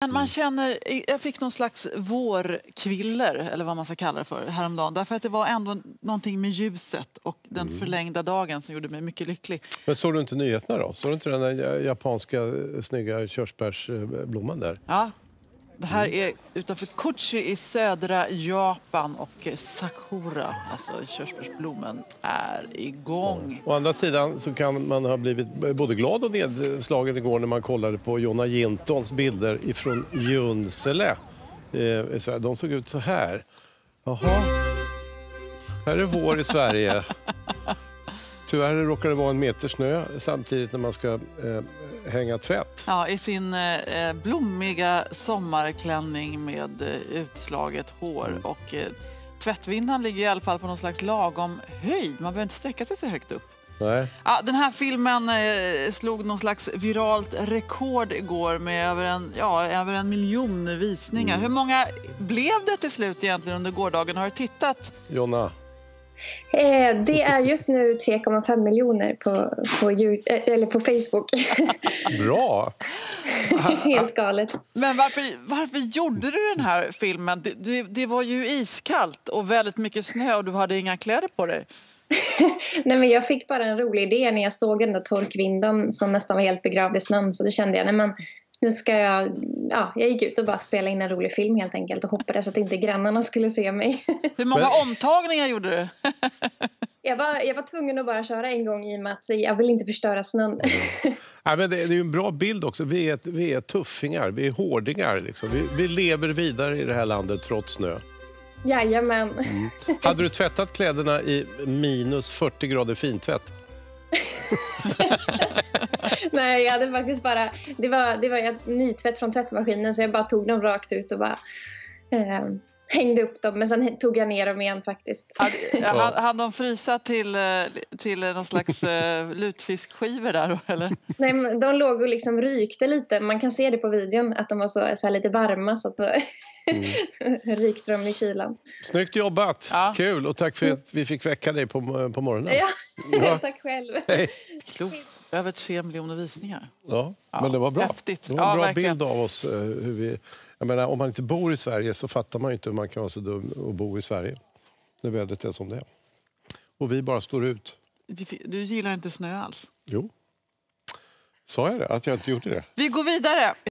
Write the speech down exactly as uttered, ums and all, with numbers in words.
Men man känner, jag fick någon slags vårkviller, eller vad man ska kalla det för, häromdagen. Därför att det var ändå någonting med ljuset och den mm. förlängda dagen som gjorde mig mycket lycklig. Men såg du inte nyheterna då? Såg du inte den där japanska snygga körsbärsblomman där? Ja, det här är utanför Kochi i södra Japan och sakura, alltså körsbärsblommen, är igång. Ja. Å andra sidan så kan man ha blivit både glad och nedslagen igår när man kollade på Jonna Jintons bilder ifrån Junsele. De såg ut så här. Jaha, här är vår i Sverige. Tyvärr råkar det vara en meter snö samtidigt när man ska eh, hänga tvätt. Ja, i sin eh, blommiga sommarklänning med eh, utslaget hår. Mm. Och eh, tvättvindan ligger i alla fall på någon slags lagom höjd. Man behöver inte sträcka sig så högt upp. Nej. Ja, den här filmen eh, slog någon slags viralt rekord igår med över en, ja, över en miljon visningar. Mm. Hur många blev det till slut egentligen under gårdagen? Har du tittat? Jonna? Eh, det är just nu tre komma fem miljoner på, på, eller på Facebook. Bra! Helt galet. Men varför, varför gjorde du den här filmen? Det, det, det var ju iskallt och väldigt mycket snö och du hade inga kläder på dig. Nej, men jag fick bara en rolig idé när jag såg den där torkvinden som nästan var helt begravd i snön. Så då kände jag, nej men nu ska jag, ja, jag gick ut och bara spela in en rolig film helt enkelt och hoppades att inte grannarna skulle se mig. Hur många men... omtagningar gjorde du? jag, var, jag var tvungen att bara köra en gång i och med att jag vill inte förstöra snön. Mm. Ja, men det, det är ju en bra bild också. Vi är, vi är tuffingar, vi är hårdingar. Liksom. Vi, vi lever vidare i det här landet trots snö. Jajamän. Mm. Hade du tvättat kläderna i minus fyrtio grader fintvätt? Nej, jag hade faktiskt bara det var, det var ett nytvätt från tvättmaskinen så jag bara tog dem rakt ut och bara eh, hängde upp dem, men sen tog jag ner dem igen faktiskt. Ja, hade de frysa till, till någon slags uh, lutfiskskivor där eller? Nej, men de låg och liksom rykte lite. Man kan se det på videon att de var så, så här lite varma så att då mm. rykte de i kylan. Snyggt jobbat, ja. Kul och tack för att vi fick väcka dig på, på morgonen. Ja, ja. Tack själv. Hej. Klokt. Över tre miljoner visningar. Ja, ja, men det var bra. Häftigt. Det var en ja, bra verkligen. bild av oss. Hur vi, jag menar, om man inte bor i Sverige så fattar man ju inte hur man kan vara så dum och bo i Sverige. När vädret är som det är. Och vi bara står ut. Du gillar inte snö alls? Jo. Sa jag det? Att jag inte gjorde det? Vi går vidare.